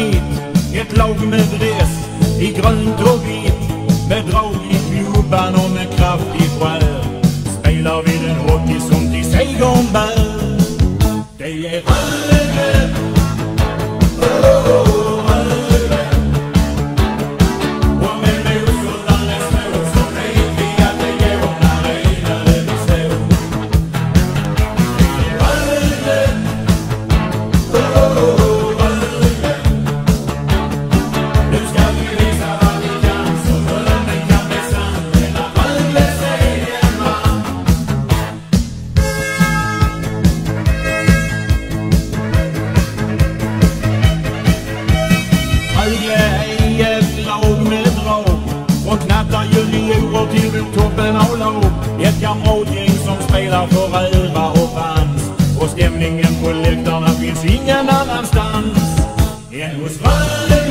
hit ett lag med dräs i grönt och vitt, med drag i klubban och med kraftigt skär. Spelar vi den hockey som till segern bär. Det är Rögle, Rögle. Och med motståndarna små så vet vi att det går när renare vi står. Det är Rögle, Rögle. Nu ska vi visa vad vi kan, så drömmen kan bli sann. Hela Rögle serien vann. Rögle är ett lag med drag, från knatta juniorer till mot toppen av lag. Ett kamratgäng som spelar för ära och fans, och stämningen på läktarna finns ingen annanstans än hos Rögle.